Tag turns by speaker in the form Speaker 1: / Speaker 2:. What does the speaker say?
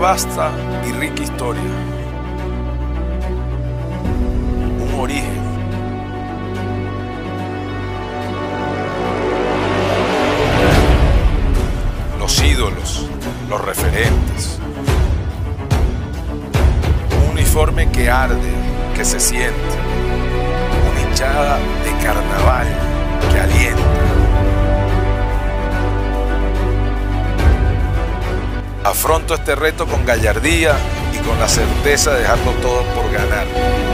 Speaker 1: vasta y rica historia, un origen, los ídolos, los referentes, un uniforme que arde, que se siente, una hinchada de carnaval que alienta. Afronto este reto con gallardía y con la certeza de dejarlo todo por ganar.